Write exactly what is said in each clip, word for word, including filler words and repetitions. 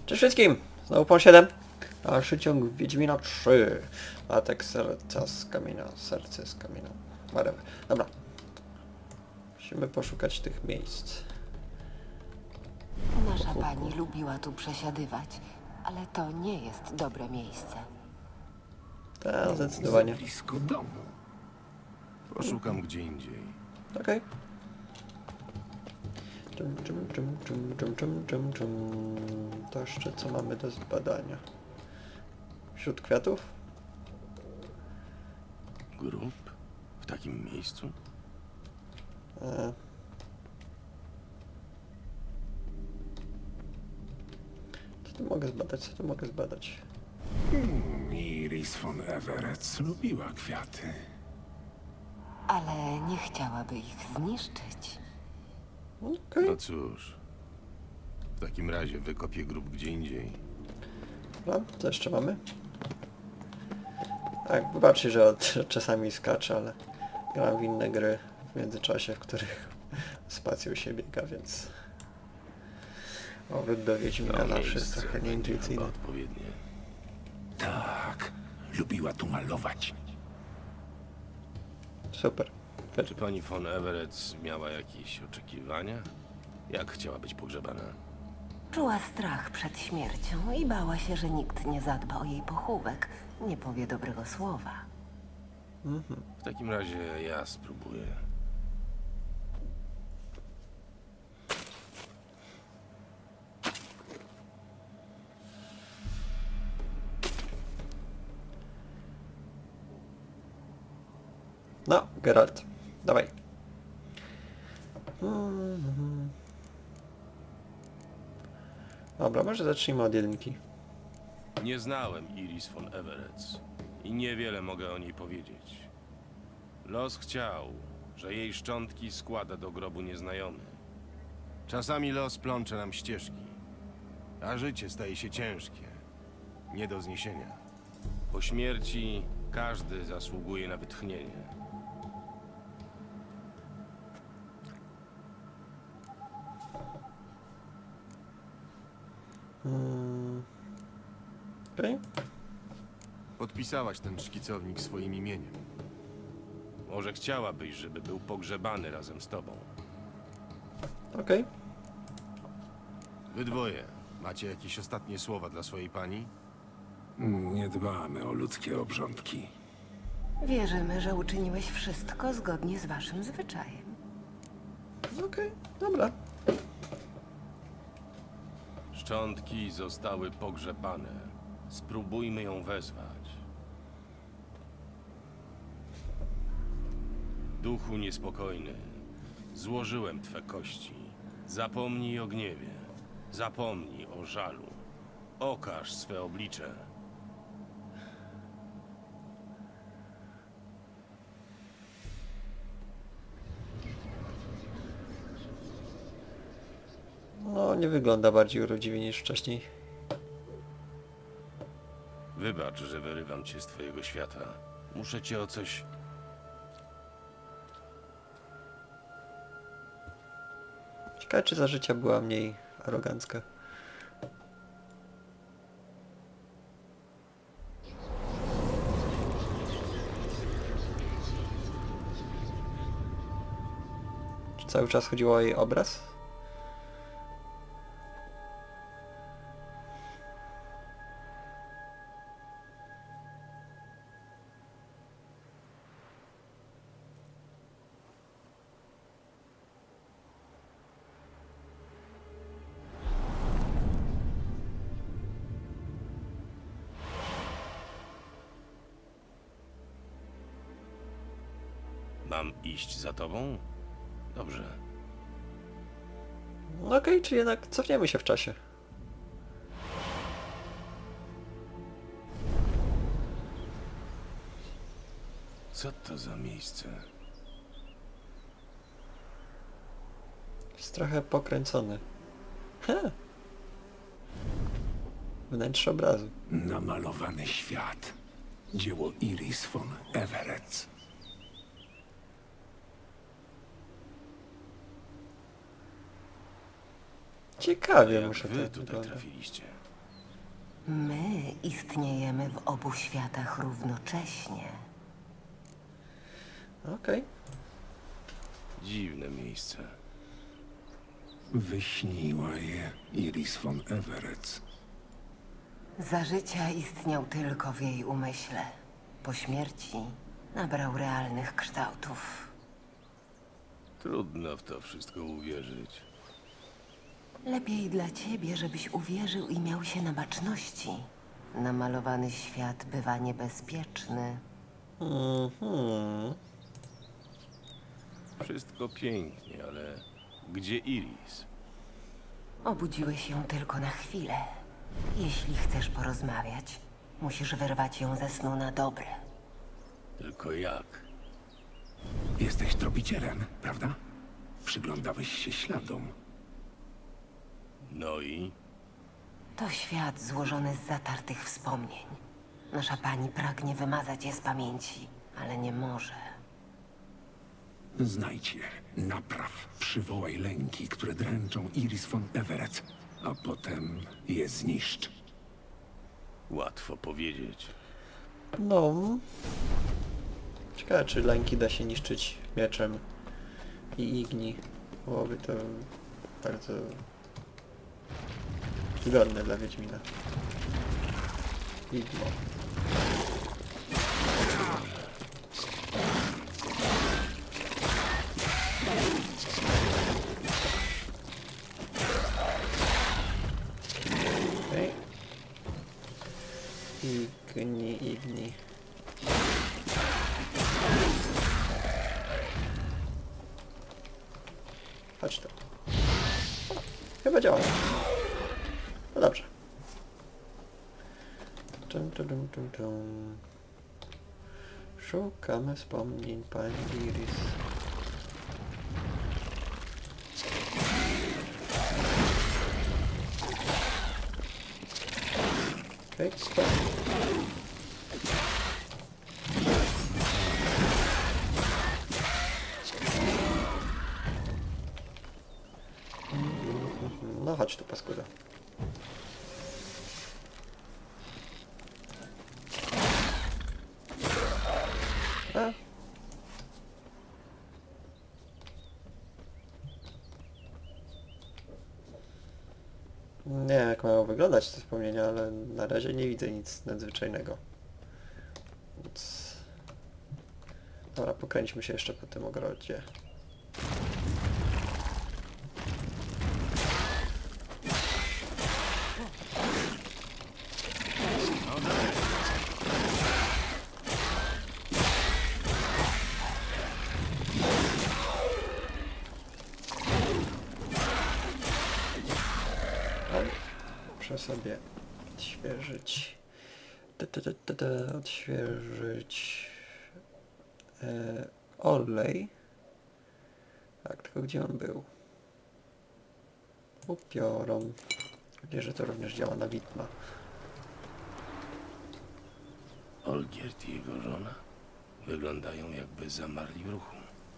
Cześć wszystkim! Znowu Pon siedem. Dalszy ciąg Wiedźmina trzy. Atak serca z kamienia. Serce z kamienia. Whatever. Dobra. Musimy poszukać tych miejsc. Nasza pani lubiła tu przesiadywać, ale to nie jest dobre miejsce. Tak, zdecydowanie. Blisko domu. Poszukam gdzie indziej. Okej. Czum, czum, czum, czum, czum, czum, czum, czum. To jeszcze co mamy do zbadania? Wśród kwiatów? Grób? W takim miejscu? E. Co tu mogę zbadać? Co tu mogę zbadać? Iris von Everett lubiła kwiaty. Ale nie chciałaby ich zniszczyć. Okej. No cóż. W takim razie wykopię grób gdzie indziej. Dobra, co jeszcze mamy? Tak, wybaczcie, że od, czasami skaczę, ale gram w inne gry w międzyczasie, w których spacją się biega, więc powrót do Wiedźmina zawsze jest trochę będzie nieintuicyjny. chyba odpowiednie. Tak, lubiła tu malować. Super. Czy pani von Everett miała jakieś oczekiwania? Jak chciała być pogrzebana? Czuła strach przed śmiercią i bała się, że nikt nie zadba o jej pochówek, nie powie dobrego słowa. W takim razie ja spróbuję. No, Geralt, dawaj. Mhm. Dobra, może zacznijmy od jedynki. Nie znałem Iris von Everett i niewiele mogę o niej powiedzieć. Los chciał, że jej szczątki składa do grobu nieznajomy. Czasami los plącze nam ścieżki, a życie staje się ciężkie, nie do zniesienia. Po śmierci każdy zasługuje na wytchnienie. Hmm. Okej. Podpisałaś ten szkicownik swoim imieniem. Może chciałabyś, żeby był pogrzebany razem z tobą. Okej. Wy dwoje, macie jakieś ostatnie słowa dla swojej pani? Nie dbamy o ludzkie obrządki. Wierzymy, że uczyniłeś wszystko zgodnie z waszym zwyczajem. Okej, dobra. Szczątki zostały pogrzebane. Spróbujmy ją wezwać. Duchu niespokojny, złożyłem twe kości. Zapomnij o gniewie. Zapomnij o żalu. Okaż swe oblicze. No, nie wygląda bardziej urodziwie niż wcześniej. Wybacz, że wyrywam cię z twojego świata. Muszę cię o coś... Ciekawe, czy za życia była mniej arogancka. Czy cały czas chodziło o jej obraz? Mam iść za tobą? Dobrze. No okej, czy jednak cofniemy się w czasie. Co to za miejsce? Jest trochę pokręcony. Ha! Wnętrze obrazu. Namalowany świat. Dzieło Iris von Everett. Ciekawie Jak muszę wy to tutaj wyglądać. trafiliście? My istniejemy w obu światach równocześnie. Okej. Dziwne miejsce. Wyśniła je Iris von Everett. Za życia istniał tylko w jej umyśle. Po śmierci nabrał realnych kształtów. Trudno w to wszystko uwierzyć. Lepiej dla ciebie, żebyś uwierzył i miał się na baczności. Namalowany świat bywa niebezpieczny. Mhm. Wszystko pięknie, ale gdzie Iris? Obudziłeś ją tylko na chwilę. Jeśli chcesz porozmawiać, musisz wyrwać ją ze snu na dobre. Tylko jak? Jesteś tropicielem, prawda? Przyglądałeś się śladom. No i? To świat złożony z zatartych wspomnień. Nasza pani pragnie wymazać je z pamięci, ale nie może. Znajdź je, napraw, przywołaj lęki, które dręczą Iris von Everett, a potem je zniszcz. Łatwo powiedzieć. No. Ciekawe, czy lęki da się niszczyć mieczem i igni. Byłoby to bardzo wygodne dla Wiedźmina. Igmo. Okej. Igni, igni. Chodź tu. Chyba działa. No dobrze. Tum, tum, tum, tum, tum. Szukamy wspomnień pani Iris. Okej, stop. No chodź tu, paskuda. A? Nie wiem, jak mają wyglądać te wspomnienia, ale na razie nie widzę nic nadzwyczajnego. Więc... Dobra, pokręćmy się jeszcze po tym ogrodzie. Muszę sobie odświeżyć. Da, da, da, da, da, odświeżyć e, olej. Tak, tylko gdzie on był? Upiorą. Mam nadzieję, że to również działa na widma. Olgierd i jego żona wyglądają, jakby zamarli w ruchu.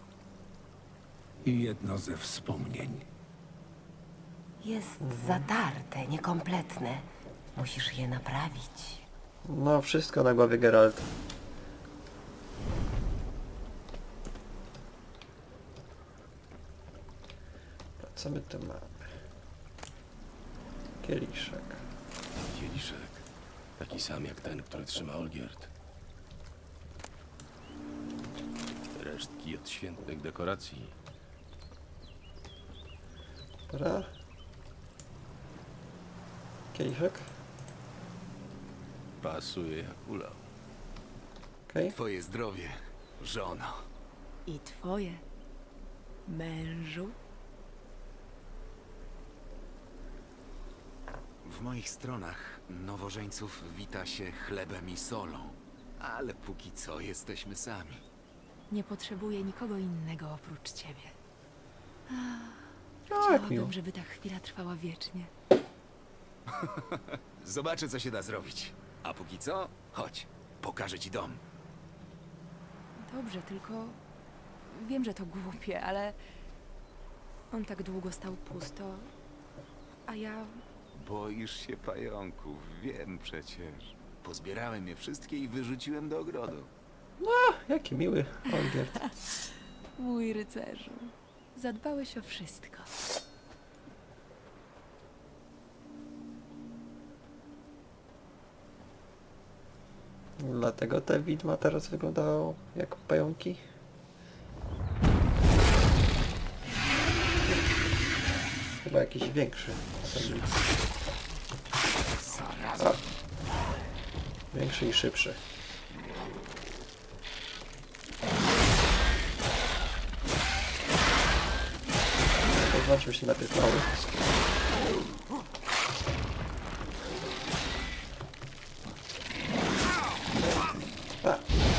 I jedno ze wspomnień. Jest zatarte, niekompletne. Musisz je naprawić. No, wszystko na głowie Geralt. Co my tu mamy? Kieliszek. Kieliszek. Taki sam jak ten, który trzyma Olgierd. Resztki od świętnych dekoracji. Dobra. Kieliszek. Pasuje jak ulał. Okej. Twoje zdrowie, żono. I twoje, mężu? W moich stronach nowożeńców wita się chlebem i solą, ale póki co jesteśmy sami. Nie potrzebuję nikogo innego oprócz ciebie. O, jak miło. Chciałabym, żeby ta chwila trwała wiecznie. Zobaczę, co się da zrobić. A póki co, chodź, pokażę ci dom. Dobrze, tylko wiem, że to głupie, ale on tak długo stał pusto, a ja Boisz się pająków, wiem przecież. Pozbierałem je wszystkie i wyrzuciłem do ogrodu. Jaki miły Olgierd. Mój rycerzu, zadbałeś o wszystko. Dlatego te widma teraz wyglądają jak pająki. Chyba jakiś większy. A. Większy i szybszy. Poznaczmy się najpierw mały. A.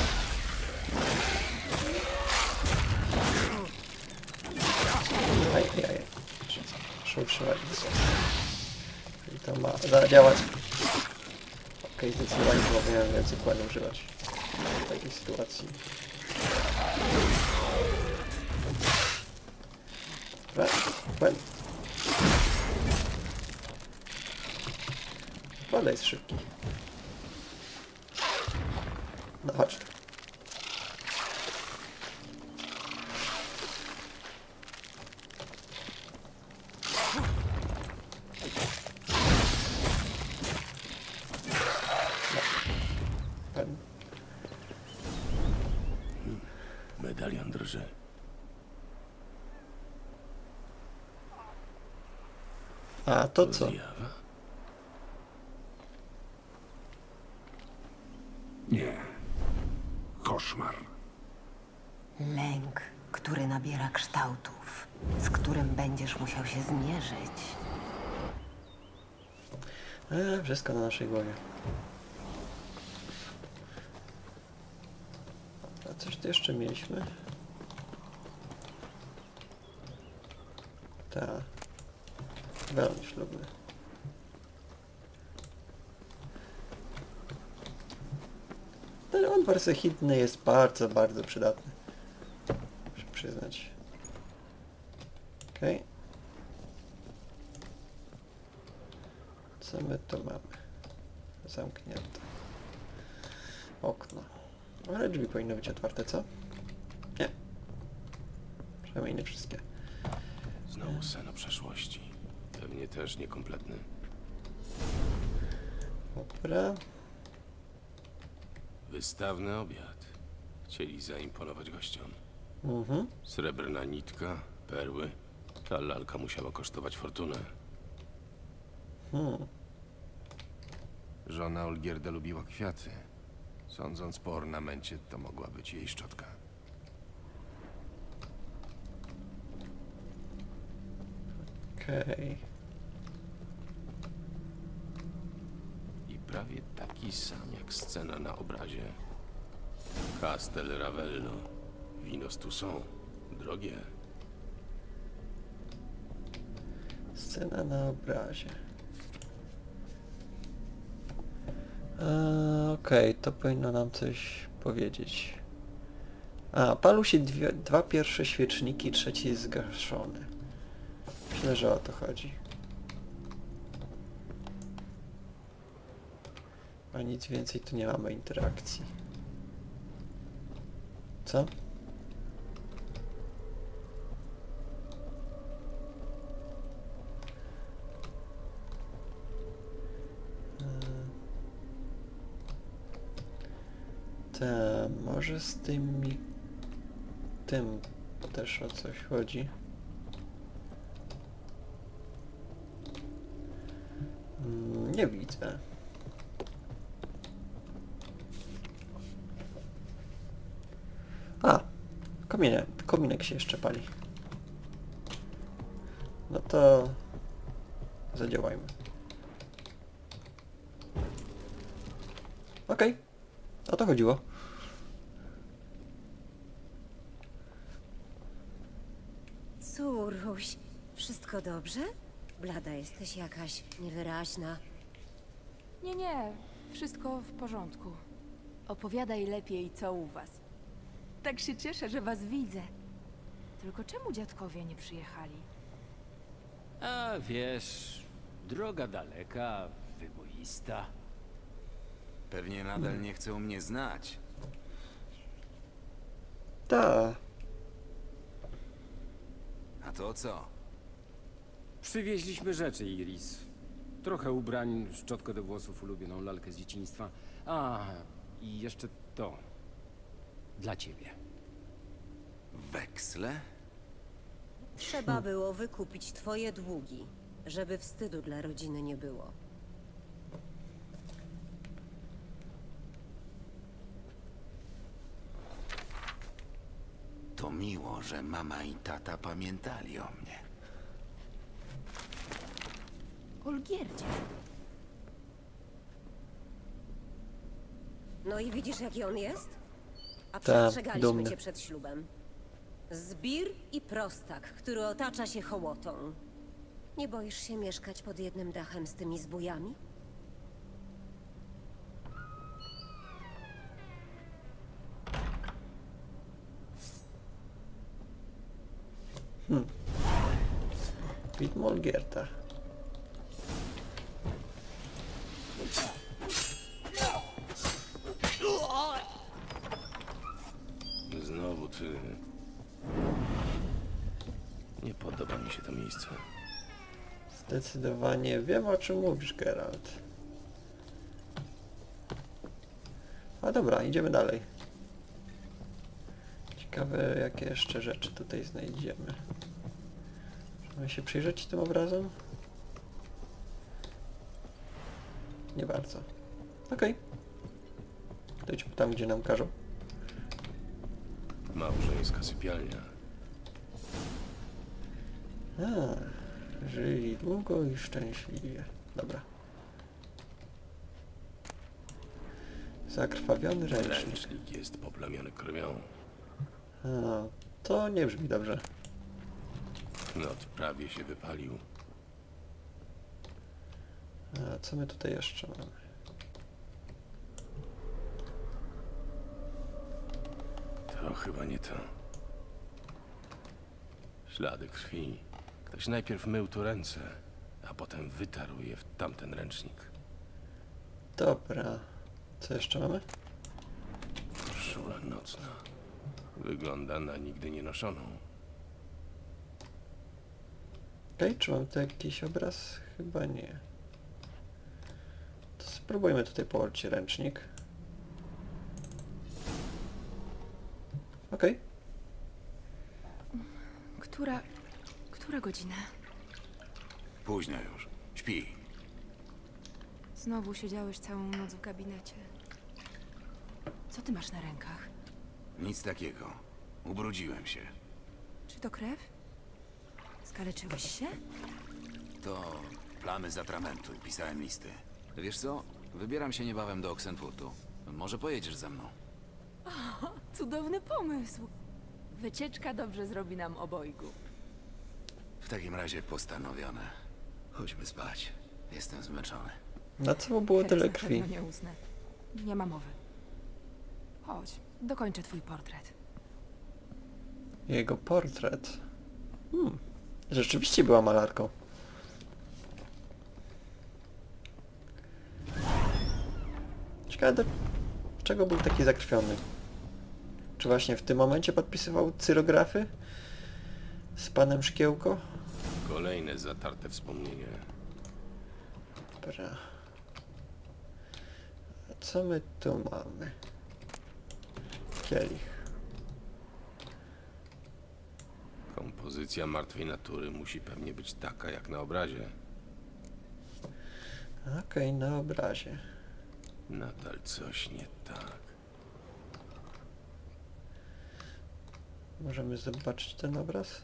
Aj, aj, aj. Muszę utrzymać wysoko. I to ma zadziałać. Okej, okay, zdecydowanie powinienem więcej kłania używać w takiej sytuacji. Dobra, kłan. Kłada jest szybki. No chodź tu. Medalion drży. A to co? Zjawa? Nie. Koszmar. Lęk, który nabiera kształtów, z którym będziesz musiał się zmierzyć. E, wszystko na naszej głowie. A coś tu jeszcze mieliśmy? Tak. Welon ślubny. Ten anwarsechidny jest bardzo, bardzo przydatny. Muszę przyznać. Okej. Okay. Co my tu mamy? Zamknięte. Okno. Ale drzwi powinny być otwarte, co? Nie. Przynajmniej nie wszystkie. Znowu sen o przeszłości. Pewnie też niekompletny. Dobra. Wystawny obiad. Chcieli zaimponować gościom. Mhm. Srebrna nitka, perły. Ta lalka musiała kosztować fortunę. Hmm. Żona Olgierda lubiła kwiaty. Sądząc po ornamencie, to mogła być jej szczotka. Okej. I prawie taki sam jak scena na obrazie. Castel Ravello. Winos tu są. Drogie. Scena na obrazie. Eee, Okej, okay, to powinno nam coś powiedzieć. A, palą się dwie, dwa pierwsze świeczniki, trzeci jest zgaszony. Myślę, że o to chodzi. A nic więcej tu nie mamy interakcji. Co? Te, może z tymi... tym też o coś chodzi. Mm, nie widzę. A! Kominek, kominek się jeszcze pali. No to... zadziałajmy. Okej. Okay. O to chodziło. Córuś, wszystko dobrze? Blada jesteś jakaś niewyraźna. Nie, nie, wszystko w porządku. Opowiadaj lepiej, co u was. Tak się cieszę, że was widzę. Tylko czemu dziadkowie nie przyjechali? A wiesz, Droga daleka, wyboista. Pewnie nadal nie chcą mnie znać. Ta. A to co? Przywieźliśmy rzeczy, Iris. Trochę ubrań, szczotkę do włosów, ulubioną lalkę z dzieciństwa. A, i jeszcze to. Dla ciebie. Weksle? Trzeba było wykupić twoje długi, żeby wstydu dla rodziny nie było. To miło, że mama i tata pamiętali o mnie. Olgierdzie. No i widzisz, jaki on jest? A Tak, przestrzegaliśmy dumny. cię przed ślubem. Zbir i prostak, który otacza się hołotą. Nie boisz się mieszkać pod jednym dachem z tymi zbójami? Widmo Olgierda. Znowu ty. Nie podoba mi się to miejsce. Zdecydowanie wiem, o czym mówisz, Geralt. A dobra, idziemy dalej. Ciekawe, jakie jeszcze rzeczy tutaj znajdziemy. Możemy się przyjrzeć tym obrazom? Nie bardzo. Okej. To idźmy tam, gdzie nam każą. Małżeńska sypialnia. A, żyli długo i szczęśliwie. Dobra. Zakrwawiony ręcznik. Ręcznik jest poplamiony krwią. A, to nie brzmi dobrze. Knot prawie się wypalił. A co my tutaj jeszcze mamy? To chyba nie to. Ślady krwi. Ktoś najpierw mył tu ręce, a potem wytarł je w tamten ręcznik. Dobra. Co jeszcze mamy? Koszula nocna. Wygląda na nigdy nie noszoną. Okej, czy mam tu jakiś obraz? Chyba nie. To spróbujmy tutaj położyć ręcznik. Okej. Która... Która godzina? Późno już. Śpi. Znowu siedziałeś całą noc w gabinecie. Co ty masz na rękach? Nic takiego. Ubrudziłem się. Czy to krew? Skaleczyłeś się? To plamy z atramentu. Pisałem listy. Wiesz co? Wybieram się niebawem do Oxenfurtu. Może pojedziesz ze mną? Cudowny pomysł. Wycieczka dobrze zrobi nam obojgu. W takim razie postanowione. Chodźmy spać. Jestem zmęczony. Na co było Teraz tyle na krwi? pewno nie usnę. Nie ma mowy. Chodź, dokończę twój portret. Jego portret. Hmm. Rzeczywiście była malarką. Ciekawe, do czego był taki zakrwiony? Czy właśnie w tym momencie podpisywał cyrografy z panem Szkiełko? Kolejne zatarte wspomnienie. Dobra. A co my tu mamy? Kielich. Kompozycja martwej natury musi pewnie być taka jak na obrazie. Okej, na obrazie. Nadal coś nie tak. Możemy zobaczyć ten obraz?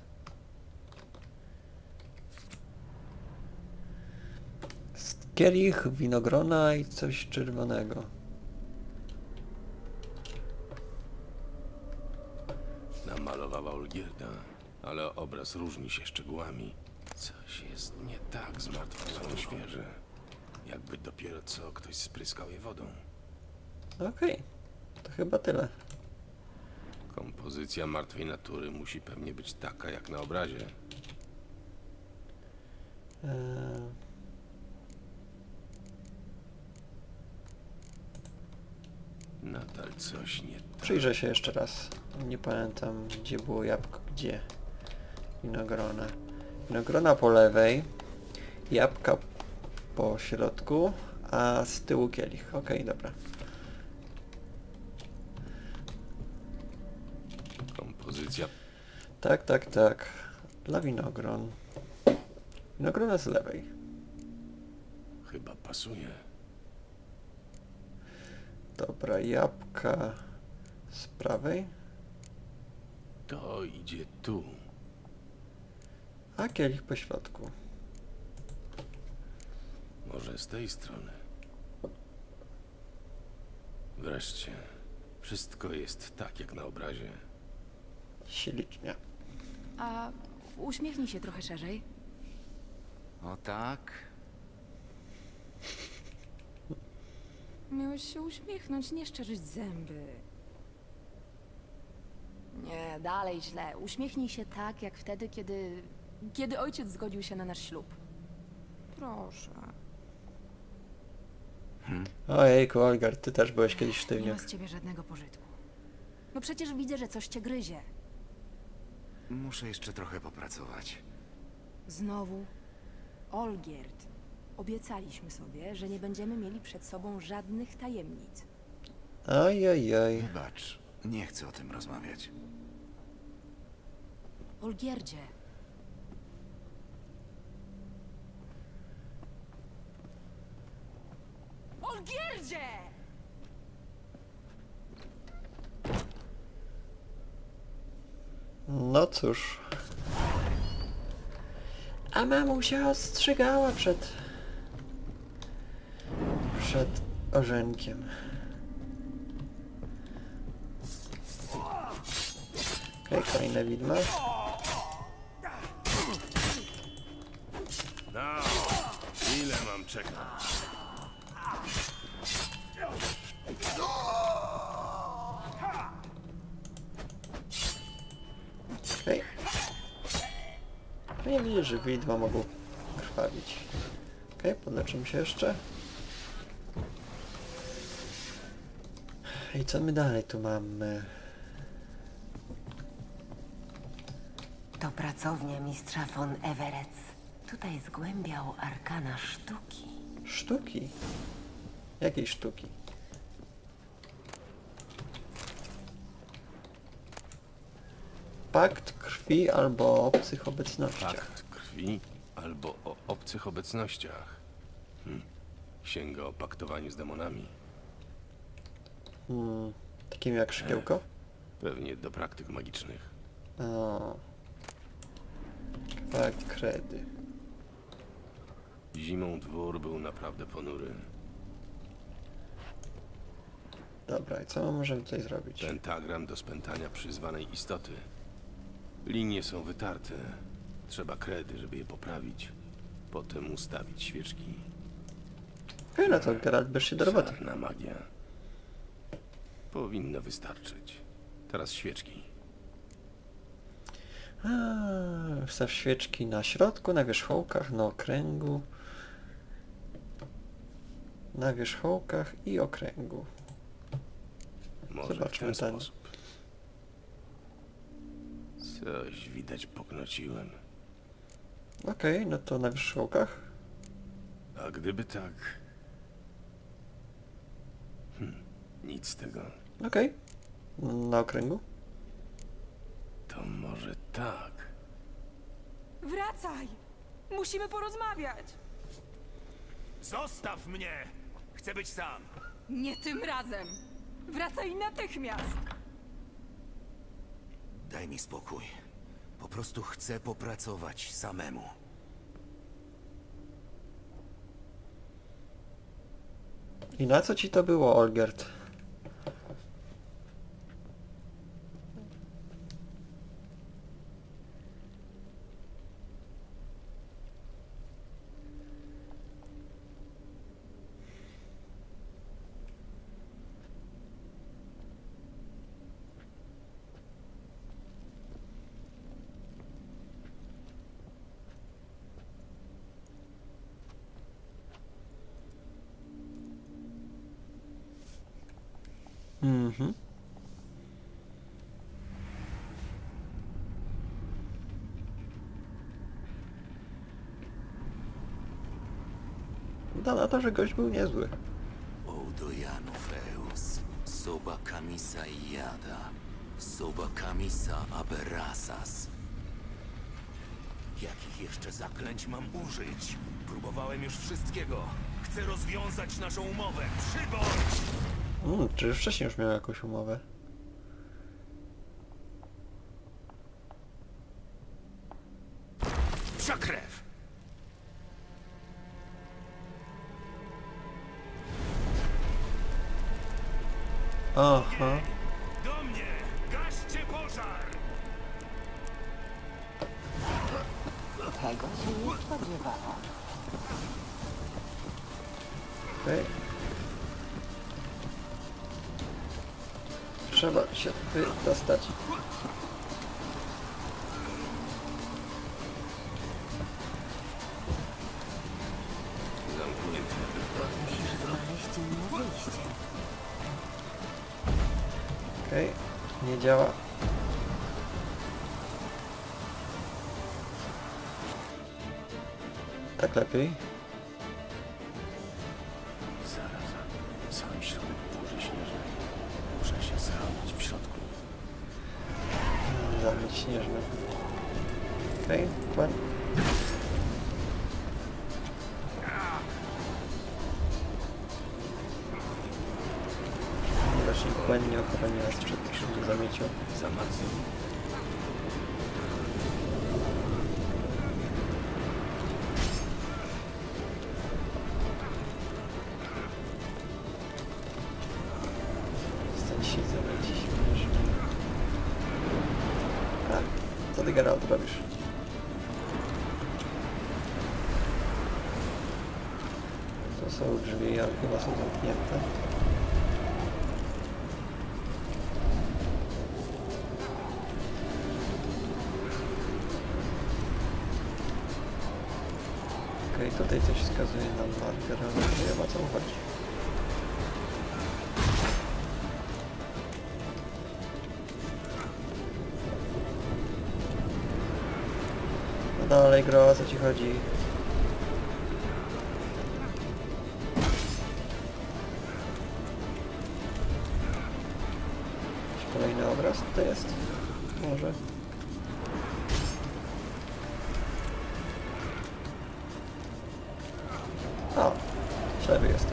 Kielich, winogrona i coś czerwonego. Namalowała Olgierda, ale obraz różni się szczegółami. Coś jest nie tak z martwą są świeże. Jakby dopiero co ktoś spryskał je wodą. Okej, to chyba tyle. Kompozycja martwej natury musi pewnie być taka jak na obrazie. Eee, Nadal coś nie tak. Przyjrzę się jeszcze raz. Nie pamiętam, gdzie było jabłko, gdzie. Winogrona. Winogrona po lewej, jabłka po środku, a z tyłu kielich. Okej, okay, dobra. Kompozycja. Tak, tak, tak. Dla winogron. Winogrona z lewej. Chyba pasuje. Dobra, jabłka z prawej, To idzie tu. a kielich po środku. Może z tej strony. Wreszcie. Wszystko jest tak jak na obrazie. Ślicznie. A uśmiechnij się trochę szerzej. O tak? Miałeś się uśmiechnąć, nie szczerzyć zęby. Nie, dalej źle. Uśmiechnij się tak, jak wtedy, kiedy... kiedy ojciec zgodził się na nasz ślub. Proszę. Ojejku, Olgar, ty też byłeś kiedyś Nie ma sztywniak. z ciebie żadnego pożytku. No przecież widzę, że coś cię gryzie. Muszę jeszcze trochę popracować. Znowu? Olgierd. Obiecaliśmy sobie, że nie będziemy mieli przed sobą żadnych tajemnic. Ojojoj. Wybacz, nie chcę o tym rozmawiać. Olgierdzie. Olgierdzie! No cóż. A mamusia ostrzegała przed... przed orzenkiem. Okej, okay, kolejne widma. No, ile mam czekać? Okej. Okay. No nie widzę, że widma mogą krwawić. Okej, okay, podleczymy się jeszcze. I co my dalej tu mamy? To pracownia mistrza von Everec. Tutaj zgłębiał arkana sztuki. Sztuki? Jakiej sztuki? Pakt krwi albo o obcych obecnościach. Pakt krwi albo o obcych obecnościach. Hm. Sięga o paktowaniu z demonami. Hmm, takim jak szkiełko? Pewnie do praktyk magicznych. O. Kawałek kredy. Zimą dwór był naprawdę ponury. Dobra, i co my możemy tutaj zrobić? Pentagram do spętania przyzwanej istoty. Linie są wytarte. Trzeba kredy, żeby je poprawić. Potem ustawić świeczki. Okej, no to Geralt, bierz się do roboty. Czarna magia. Powinno wystarczyć. Teraz świeczki. A, wstaw świeczki na środku, na wierzchołkach, na okręgu. Na wierzchołkach i okręgu. Może Zobaczmy w ten ten. sposób. Coś widać poknociłem. Okej, no to na wierzchołkach. A gdyby tak... Hm, nic z tego. Okej. Na okręgu. To może tak. Wracaj! Musimy porozmawiać! Zostaw mnie! Chcę być sam! Nie tym razem! Wracaj natychmiast! Daj mi spokój. Po prostu chcę popracować samemu. I na co ci to było, Olgierd? Mhm. No na to, że gość był niezły. Odojanów Eus, Soba Kamisa Iada, Soba Kamisa Aberasas. Jakich jeszcze zaklęć mam użyć? Próbowałem już wszystkiego. Chcę rozwiązać naszą umowę. Przybądź! Mm, czy wcześniej już miał jakąś umowę? Psia krew! Aha. Do mnie! Gaście pożar! Tego się nie spodziewałam. Okej. Trzeba się wydostać. Zamknięte. Musisz znaleźć inne wyjście. Okej. Nie działa. Tak lepiej. Zaraza. W samym środku burzy śnieżnej. Muszę się schronić w środku. Zabić śnieżny. Okej, płyn. Widocznie płyn nie ochroni nas przed przed zamiecią. Zamarzł. Stąd się zamieci śnieżny. Tak, co ty, Geralt, robisz? To są drzwi, ale chyba są zamknięte. Okej, okay, tutaj coś wskazuje nam marker, ale nie wiem, o co chodzi. No dalej, Gro, o co ci chodzi? Jakiś kolejny obraz tutaj jest? Może? O, ślepy jestem.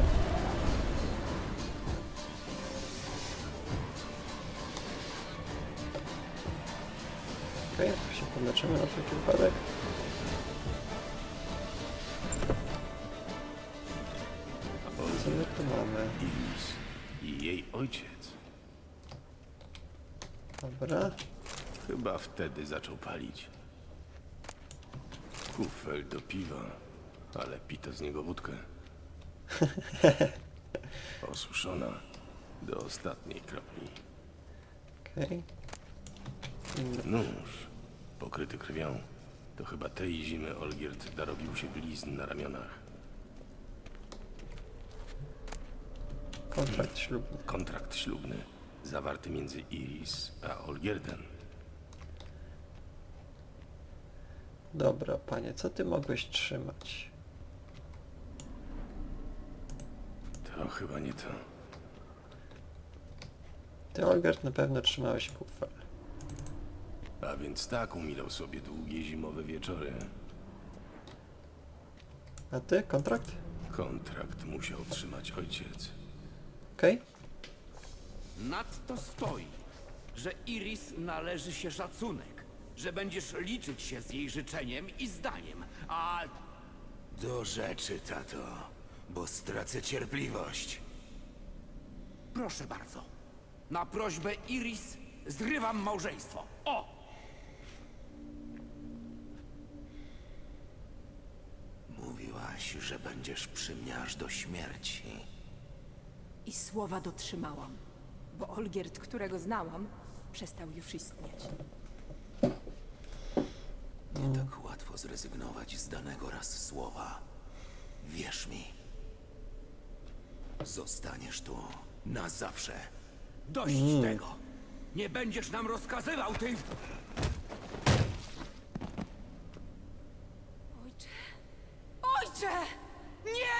Okej, okay, się podleczymy na wszelki wypadek. Co my tu mamy? Iris i jej ojciec. Dobra. Chyba wtedy zaczął palić. Kufel do piwa, ale pito z niego wódkę. Osuszona do ostatniej kropli. Okej. Okay. Nóż pokryty krwią. To chyba tej zimy Olgierd narobił się blizn na ramionach. Kontrakt ślubny. Kontrakt ślubny zawarty między Iris a Olgierdem. Dobra, panie, co ty mogłeś trzymać? To chyba nie to. Ty, Olgierd, na pewno trzymałeś kufel. A więc tak umilał sobie długie zimowe wieczory. A ty, kontrakt? Kontrakt musiał trzymać ojciec. Okej. Okay. Nadto stoi, że Iris należy się szacunek, że będziesz liczyć się z jej życzeniem i zdaniem, a... Do rzeczy, tato, bo stracę cierpliwość. Proszę bardzo, na prośbę Iris zrywam małżeństwo. O! Mówiłaś, że będziesz przy mnie aż do śmierci. I słowa dotrzymałam, bo Olgierd, którego znałam, przestał już istnieć. Nie tak łatwo zrezygnować z danego raz słowa. Wierz mi. Zostaniesz tu na zawsze. Dość Mm. tego! Nie będziesz nam rozkazywał, ty... Ojcze! Ojcze! Nie!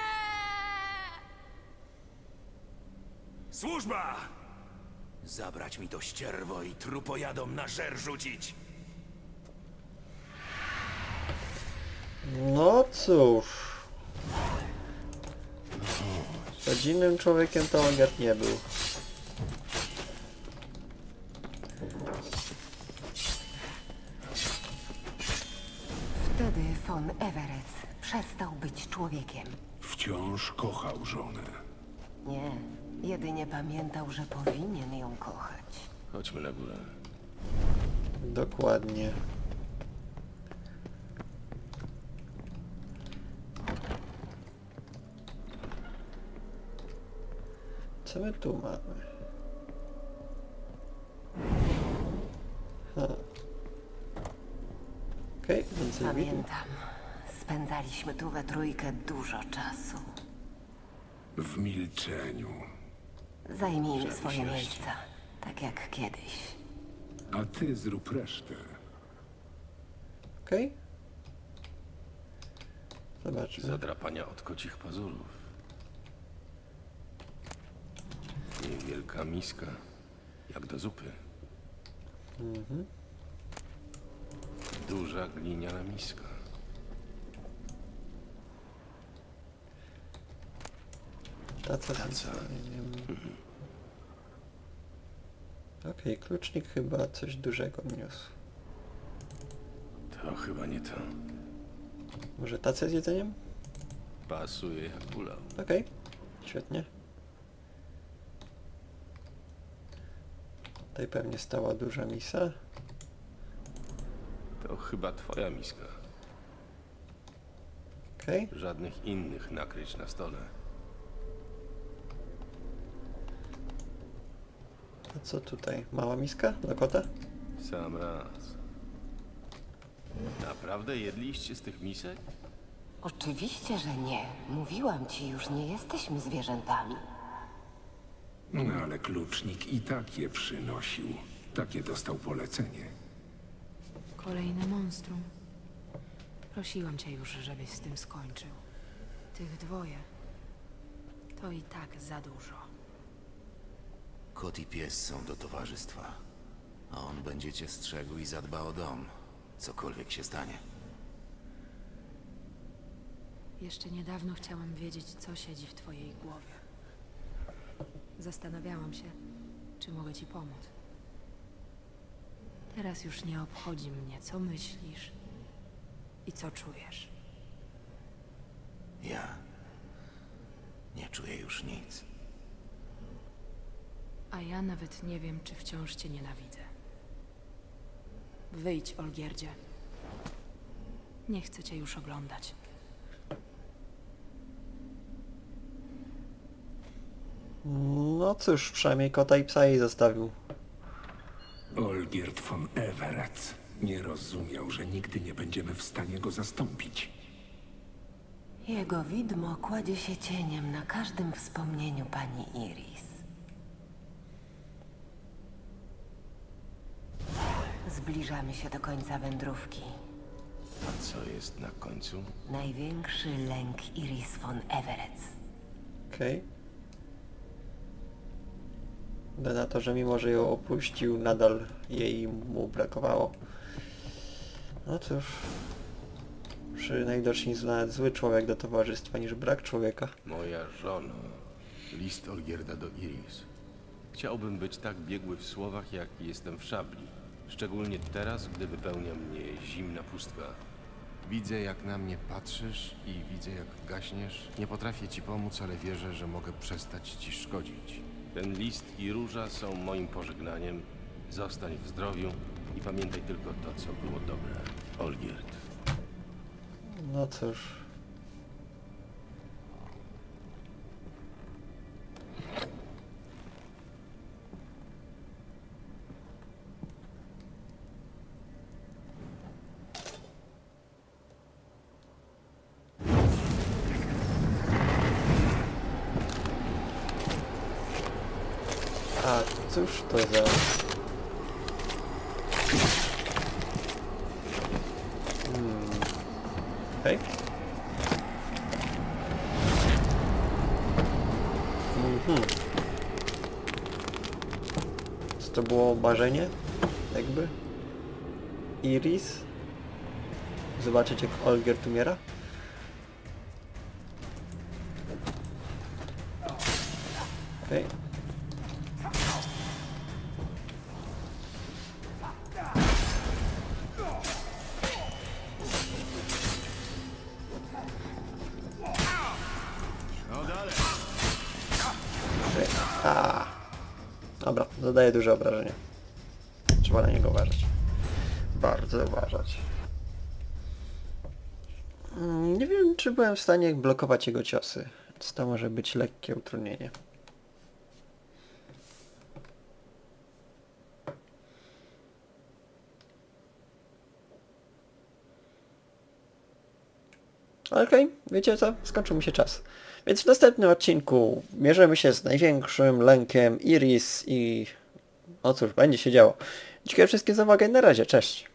Służba! Zabrać mi to ścierwo i trupojadom na żer rzucić. No cóż. Rodzinnym człowiekiem to Olgierd nie był. Wtedy von Everett przestał być człowiekiem. Wciąż kochał żonę. Nie, jedynie pamiętał, że powinien ją kochać. Chodźmy na górę. Dokładnie. Co my tu mamy? Ha. Okej, okay, więcej widzę. Pamiętam. Spędzaliśmy tu we trójkę dużo czasu. W milczeniu. Zajmijmy swoje miejsca, tak jak kiedyś. A ty zrób resztę. Okej. Okay. Zobaczmy. Zadrapania od kocich pazurów. Niewielka miska, jak do zupy. Mhm. Duża gliniana miska. Taca. Taca. Mhm. Okej, okay, klucznik chyba coś dużego niósł. To chyba nie to. Może tacę z jedzeniem? Pasuje jak kula. Okej, okay. Świetnie. Tutaj pewnie stała duża misa. To chyba twoja miska. Okej. Okay. Żadnych innych nakryć na stole. A co tutaj? Mała miska dla kota? Sam raz. Naprawdę jedliście z tych misek? Oczywiście, że nie. Mówiłam ci już, nie jesteśmy zwierzętami. No ale klucznik i tak je przynosił. Takie dostał polecenie. Kolejne monstrum. Prosiłam cię już, żebyś z tym skończył. Tych dwoje. To i tak za dużo. Kot i pies są do towarzystwa. A on będzie cię strzegł i zadba o dom. Cokolwiek się stanie. Jeszcze niedawno chciałam wiedzieć, co siedzi w twojej głowie. Zastanawiałam się, czy mogę ci pomóc. Teraz już nie obchodzi mnie, co myślisz i co czujesz. Ja nie czuję już nic. A ja nawet nie wiem, czy wciąż cię nienawidzę. Wyjdź, Olgierdzie. Nie chcę cię już oglądać. No cóż, przynajmniej kota i psa jej zostawił. Olgierd von Everett nie rozumiał, że nigdy nie będziemy w stanie go zastąpić. Jego widmo kładzie się cieniem na każdym wspomnieniu pani Iris. Zbliżamy się do końca wędrówki. A co jest na końcu? Największy lęk Iris von Everett. Okej. Okay. Wygląda na to, że mimo, że ją opuścił, nadal jej mu brakowało. No cóż. Przy najwidoczniej nawet zły człowiek do towarzystwa niż brak człowieka. Moja żona. List Olgierda do Iris. Chciałbym być tak biegły w słowach, jak jestem w szabli. Szczególnie teraz, gdy wypełnia mnie zimna pustka. Widzę, jak na mnie patrzysz i widzę, jak gaśniesz. Nie potrafię ci pomóc, ale wierzę, że mogę przestać ci szkodzić. Ten list i róża są moim pożegnaniem. Zostań w zdrowiu i pamiętaj tylko to, co było dobre. Olgierd. No cóż. A cóż to za... Hmm. Hej. Mhm. Co to było marzenie? Jakby? Iris? Zobaczyć jak Olgierd umiera? Okej. Okay. A, dobra, zadaje duże obrażenie. Trzeba na niego uważać. Bardzo uważać. Nie wiem, czy byłem w stanie blokować jego ciosy, więc to może być lekkie utrudnienie. Okej, okay, wiecie co? Skończył mi się czas. Więc w następnym odcinku mierzymy się z największym lękiem Iris i... o cóż, będzie się działo. Dziękuję wszystkim za uwagę i na razie, cześć!